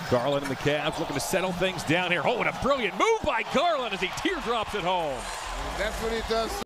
Garland and the Cavs looking to settle things down here. Oh, what a brilliant move by Garland as he teardrops it home. That's what he does.